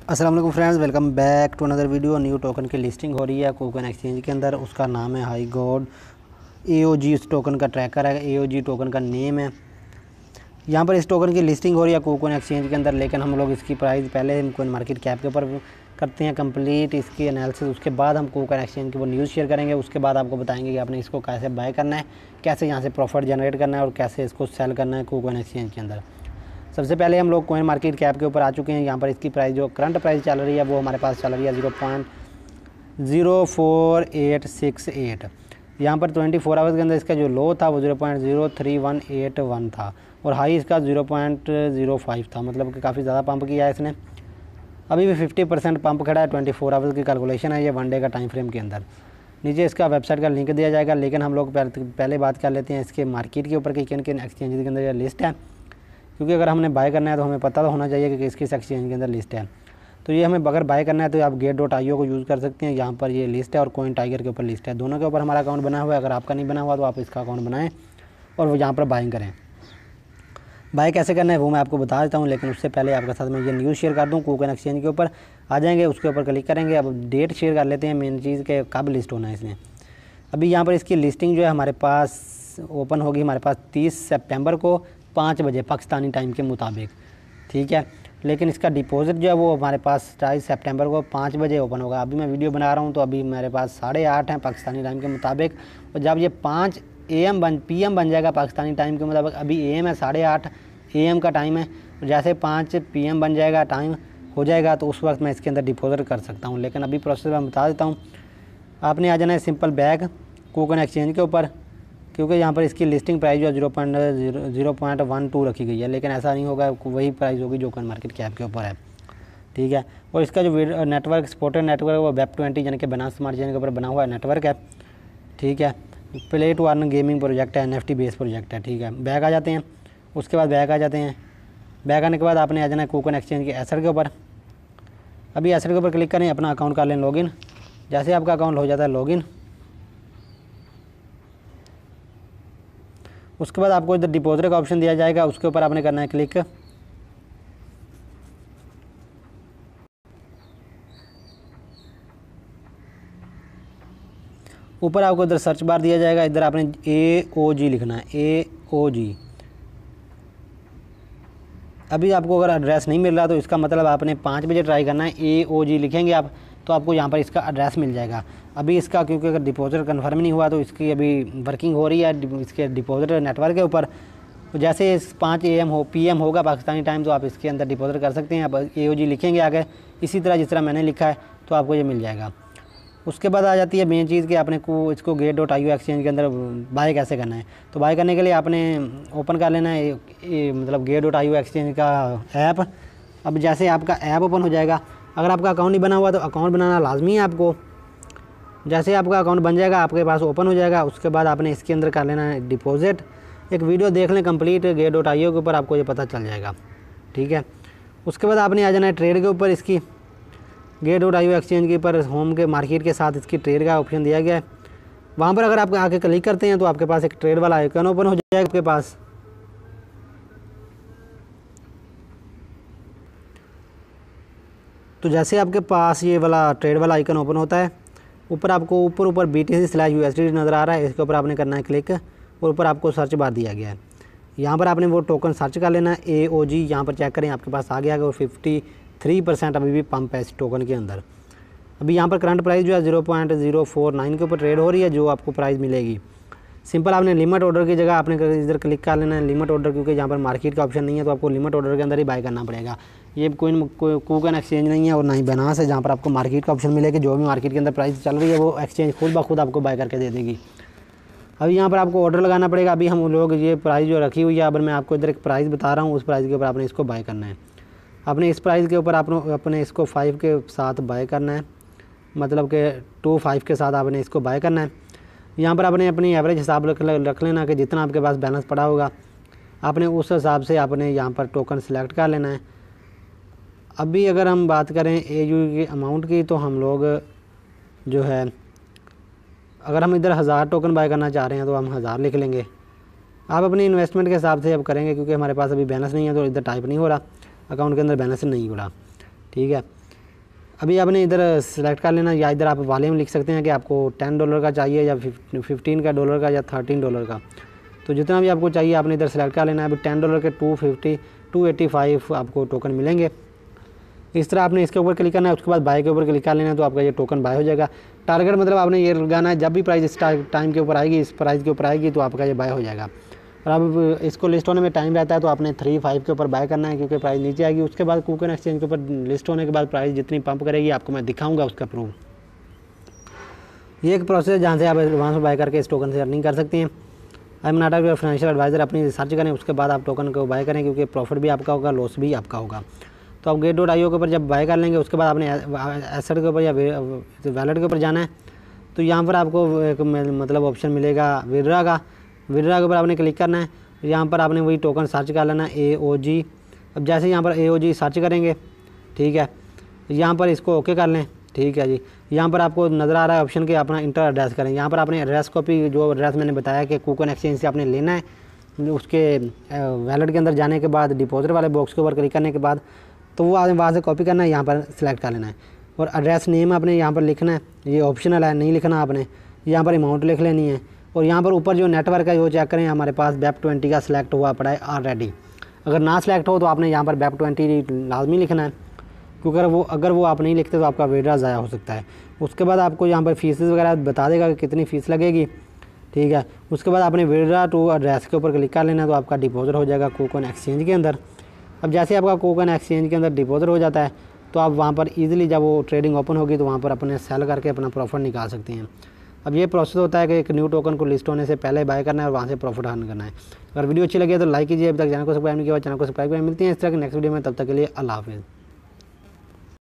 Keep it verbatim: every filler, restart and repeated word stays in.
अस्सलाम वालेकुम friends, welcome back to another video. New token की लिस्टिंग हो रही है कोकन एक्सचेंज के अंदर। उसका नाम है हाई गॉड एओजी। इस टोकन का ट्रैकर है, एओजी टोकन का नेम है। यहाँ पर इस टोकन की लिस्टिंग हो रही है कोकन एक्सचेंज के अंदर, लेकिन हम लोग इसकी प्राइस पहले कोइन मार्केट कैप के ऊपर करते हैं कंप्लीट इसकी एनालिसिस। उसके बाद हम कोकन एक्सचेंज के ऊपर न्यूज़ शेयर करेंगे। उसके बाद आपको बताएंगे कि आपने इसको कैसे बाय करना है, कैसे यहाँ से प्रॉफिट जनरेट करना है और कैसे इसको सेल करना है कोकन एक्सचेंज के अंदर। सबसे पहले हम लोग कोइन मार्केट कैप के ऊपर आ चुके हैं। यहाँ पर इसकी प्राइस जो करंट प्राइस चल रही है वो हमारे पास चल रही है zero point zero four eight six eight. यहाँ पर ट्वेंटी फोर आवर्स के अंदर इसका जो लो था वो zero point zero three one eight one था और हाई इसका ज़ीरो पॉइंट ज़ीरो फाइव था। मतलब कि काफ़ी ज़्यादा पंप किया है इसने। अभी भी फिफ्टी परसेंट पंप खड़ा है। ट्वेंटी फोर आवर्स की कैलकुलेशन है ये, वन डे का टाइम फ्रेम के अंदर। नीचे इसका वेबसाइट का लिंक दिया जाएगा, लेकिन हम लोग पहले बात कर लेते हैं इसके मार्केट के ऊपर कि किन किन एक्सचेंज के अंदर ये लिस्ट है, क्योंकि अगर हमने बाय करना है तो हमें पता तो होना चाहिए कि किस किस एक्सचेंज के अंदर लिस्ट है। तो ये हमें अगर बाय करना है तो आप गेट डॉट आई ओ को यूज़ कर सकते हैं। यहाँ पर ये लिस्ट है और कॉइन टाइगर के ऊपर लिस्ट है। दोनों के ऊपर हमारा अकाउंट बना हुआ है। अगर आपका नहीं बना हुआ तो आप इसका अकाउंट बनाएं और वो यहाँ पर बाइंग करें। बाय कैसे करना है वो मैं आपको बता देता हूँ, लेकिन उससे पहले आपके साथ मैं ये न्यूज़ शेयर कर दूँ। कोकन एक्सचेंज के ऊपर आ जाएंगे, उसके ऊपर क्लिक करेंगे। अब डेट शेयर कर लेते हैं मेन चीज़ के कब लिस्ट होना है इसने। अभी यहाँ पर इसकी लिस्टिंग जो है हमारे पास ओपन होगी हमारे पास तीस सितंबर को पाँच बजे पाकिस्तानी टाइम के मुताबिक, ठीक है। लेकिन इसका डिपॉजिट जो है वो हमारे पास अट्ठाईस सितंबर को पाँच बजे ओपन होगा। अभी मैं वीडियो बना रहा हूँ तो अभी मेरे पास साढ़े आठ हैं पाकिस्तानी टाइम के मुताबिक, और जब ये पाँच ए एम बन पी एम बन जाएगा पाकिस्तानी टाइम के मुताबिक, अभी ए एम है, साढ़े आठ ए एम का टाइम है, और जैसे पाँच पी एम बन जाएगा टाइम हो जाएगा तो उस वक्त मैं इसके अंदर डिपॉजिट कर सकता हूँ। लेकिन अभी प्रोसेस मैं बता देता हूँ। आपने आ जाना है सिंपल बैग कोकन एक्सचेंज के ऊपर, क्योंकि यहाँ पर इसकी लिस्टिंग प्राइस जो है zero point zero zero point one two रखी गई है, लेकिन ऐसा नहीं होगा, वही प्राइस होगी जो कोइन मार्केट कैप के ऊपर है, ठीक है। और इसका जो नेटवर्क सपोर्टेड नेटवर्क है वो वेब ट्वेंटी यानी कि बाइनेंस स्मार्ट चेन के ऊपर बना हुआ है नेटवर्क है, ठीक है। Play to earn gaming project है, N F T base project है, ठीक है। बैक आ जाते हैं। उसके बाद बैक आ जाते हैं। बैक आने के बाद आपने आ जाना है कोकन एक्सचेंज के एसेट के ऊपर। अभी एसेट के ऊपर क्लिक करें, अपना अकाउंट कर लें लॉगिन। जैसे आपका अकाउंट हो जाता है लॉगिन, उसके बाद आपको इधर डिपॉजिट का ऑप्शन दिया जाएगा, उसके ऊपर आपने करना है क्लिक। ऊपर आपको इधर सर्च बार दिया जाएगा, इधर आपने ए ओ जी लिखना है, ए ओ जी। अभी आपको अगर एड्रेस नहीं मिल रहा तो इसका मतलब आपने पाँच बजे ट्राई करना है। ए ओ जी लिखेंगे आप तो आपको यहाँ पर इसका एड्रेस मिल जाएगा। अभी इसका क्योंकि अगर डिपॉजिट कन्फर्म नहीं हुआ तो इसकी अभी वर्किंग हो रही है इसके डिपॉजिट नेटवर्क के ऊपर। जैसे इस पाँच ए एम हो पी एम होगा पाकिस्तानी टाइम तो आप इसके अंदर डिपॉजिट कर सकते हैं। आप ए ओ जी लिखेंगे आगे इसी तरह जिस तरह मैंने लिखा है तो आपको ये मिल जाएगा। उसके बाद आ जाती है मेन चीज़ कि आपने को इसको gate dot I O exchange के अंदर बाय कैसे करना है। तो बाय करने के लिए आपने ओपन कर लेना है ये मतलब gate dot I O exchange का ऐप। अब जैसे आपका ऐप ओपन हो जाएगा, अगर आपका अकाउंट नहीं बना हुआ तो अकाउंट बनाना लाजमी है आपको। जैसे आपका अकाउंट बन जाएगा आपके पास ओपन हो जाएगा, उसके बाद आपने इसके अंदर कर लेना है डिपॉजिट। एक वीडियो देख लें complete gate dot I O के ऊपर, आपको ये पता चल जाएगा, ठीक है। उसके बाद आपने आ जाना है ट्रेड के ऊपर। इसकी gate dot I O exchange के ऊपर होम के मार्केट के साथ इसकी ट्रेड का ऑप्शन दिया गया है। वहाँ पर अगर आप आके क्लिक करते हैं तो आपके पास एक ट्रेड वाला आइकन ओपन हो जाएगा आपके पास। तो जैसे आपके पास ये वाला ट्रेड वाला आइकन ओपन होता है, ऊपर आपको ऊपर ऊपर B T C slash U S D नज़र आ रहा है, इसके ऊपर आपने करना है क्लिक और ऊपर आपको सर्च बार दिया गया है। यहाँ पर आपने वो टोकन सर्च कर लेना है ए ओ जी। यहाँ पर चेक करें आपके पास आ गया है और फिफ्टी थ्री परसेंट अभी भी पंप है इस टोकन के अंदर। अभी यहाँ पर करंट प्राइस जो है zero point zero four nine के ऊपर ट्रेड हो रही है, जो आपको प्राइस मिलेगी। सिंपल आपने लिमिट ऑर्डर की जगह आपने इधर क्लिक कर लेना है लिमिट ऑर्डर, क्योंकि यहाँ पर मार्केट का ऑप्शन नहीं है तो आपको लिमिट ऑर्डर के अंदर ही बाय करना पड़ेगा। ये कोई कोकन एक्सचेंज नहीं है और ना ही बाइनेंस है जहाँ पर आपको मार्केट का ऑप्शन मिलेगा। जो भी मार्केट के अंदर प्राइस चल रही है वो एक्सचेंज खुद ब खुद आपको बाय करके दे देगी। अभी यहाँ पर आपको ऑर्डर लगाना पड़ेगा। अभी हम लोग ये प्राइस जो रखी हुई है, अब मैं आपको इधर एक प्राइस बता रहा हूँ, उस प्राइस के ऊपर आपने इसको बाय करना है। आपने इस प्राइस के ऊपर आपने अपने इसको फाइव के साथ बाय करना है, मतलब कि टू फाइव के साथ आपने इसको बाय करना है। यहाँ पर आपने अपनी एवरेज हिसाब रख रख लेना कि जितना आपके पास बैलेंस पड़ा होगा आपने उस हिसाब से आपने यहाँ पर टोकन सेलेक्ट कर लेना है। अभी अगर हम बात करें ए यू की अमाउंट की तो हम लोग जो है अगर हम इधर हज़ार टोकन बाय करना चाह रहे हैं तो हम हज़ार लिख लेंगे। आप अपनी इन्वेस्टमेंट के हिसाब से अब करेंगे, क्योंकि हमारे पास अभी बैलेंस नहीं है तो इधर टाइप नहीं हो रहा, अकाउंट के अंदर बैलेंस नहीं हो रहा, ठीक है। अभी आपने इधर सेलेक्ट कर लेना, या इधर आप वॉल्यूम लिख सकते हैं कि आपको टेन डॉलर का चाहिए या फिफ्टीन का डॉलर का या थर्टीन डॉलर का, तो जितना भी आपको चाहिए आपने इधर सेलेक्ट कर लेना है। अभी टेन डॉलर के two fifty two eighty five आपको टोकन मिलेंगे। इस तरह आपने इसके ऊपर क्लिक करना है, उसके बाद बाय के ऊपर क्लिक कर लेना है, तो आपका ये टोकन बाय हो जाएगा। टारगेट मतलब आपने ये लगाना है, जब भी प्राइस इस टाइम के ऊपर आएगी, इस प्राइस के ऊपर आएगी, तो आपका ये बाय हो जाएगा। और अब इसको लिस्ट होने में टाइम रहता है, तो आपने थ्री फाइव के ऊपर बाय करना है, क्योंकि प्राइस नीचे आएगी। उसके बाद कूकन एक्सचेंज के ऊपर लिस्ट होने के बाद प्राइस जितनी पंप करेगी आपको मैं दिखाऊंगा उसका प्रूफ। ये एक प्रोसेस है जहाँ से आप एडवांस में बाय करके इस टोकन से अर्निंग कर सकते हैं। I am not a financial advisor, अपनी रिसर्च करें, उसके बाद आप टोकन को बाय करें, क्योंकि प्रॉफिट भी आपका होगा, लॉस भी आपका होगा। तो आप गेट डॉट आई ओ के ऊपर जब बाय कर लेंगे, उसके बाद आपने एसेट के ऊपर या वैलेट के ऊपर जाना है। तो यहाँ पर आपको एक मतलब ऑप्शन मिलेगा विड्रा का, विड्रा के ऊपर आपने क्लिक करना है। यहाँ पर आपने वही टोकन सर्च कर लेना ए ओ जी। अब जैसे यहाँ पर ए ओ जी सर्च करेंगे, ठीक है, यहाँ पर इसको ओके कर लें, ठीक है जी। यहाँ पर आपको नज़र आ रहा है ऑप्शन कि अपना इंटर एड्रेस करें। यहाँ पर आपने एड्रेस कॉपी, जो एड्रेस मैंने बताया कि कूकन एक्सचेंज से आपने लेना है, उसके वैलेट के अंदर जाने के बाद डिपॉजिट वाले बॉक्स के ऊपर क्लिक करने के बाद तो वो आपने वहाँ से कॉपी करना है, यहाँ पर सेलेक्ट कर लेना है। और एड्रेस नेम आपने यहाँ पर लिखना है, ये ऑप्शनल है, नहीं लिखना आपने। यहाँ पर अमाउंट लिख लेनी है, और यहाँ पर ऊपर जो नेटवर्क है वो चेक करें, हमारे पास वेब ट्वेंटी का सिलेक्ट हुआ पड़ा है ऑलरेडी। अगर ना सिलेक्ट हो तो आपने यहाँ पर वेब ट्वेंटी लाजमी लिखना है, क्योंकि अगर वो अगर वो आप नहीं लिखते तो आपका विड्रा ज़ाया हो सकता है। उसके बाद आपको यहाँ पर फीस वगैरह बता देगा कि कितनी फ़ीस लगेगी, ठीक है। उसके बाद आपने विड्रा टू एड्रेस के ऊपर क्लिक कर लेना, तो आपका डिपॉजिट हो जाएगा कूकन एक्सचेंज के अंदर। अब जैसे आपका कूकन एक्सचेंज के अंदर डिपॉजिट हो जाता है, तो आप वहाँ पर ईजिली जब वो ट्रेडिंग ओपन होगी तो वहाँ पर अपने सेल करके अपना प्रॉफिट निकाल सकते हैं। अब ये प्रोसेस होता है कि एक न्यू टोकन को लिस्ट होने से पहले बाय करना है और वहाँ से प्रॉफिट अर्न करना है। अगर वीडियो अच्छी लगे तो लाइक कीजिए, अभी तक चैनल को सब्सक्राइब नहीं किया चैनल को सब्सक्राइब करें। मिलती हैं इस तरह के नेक्स्ट वीडियो में, तब तक के लिए अल्लाह हाफिज़।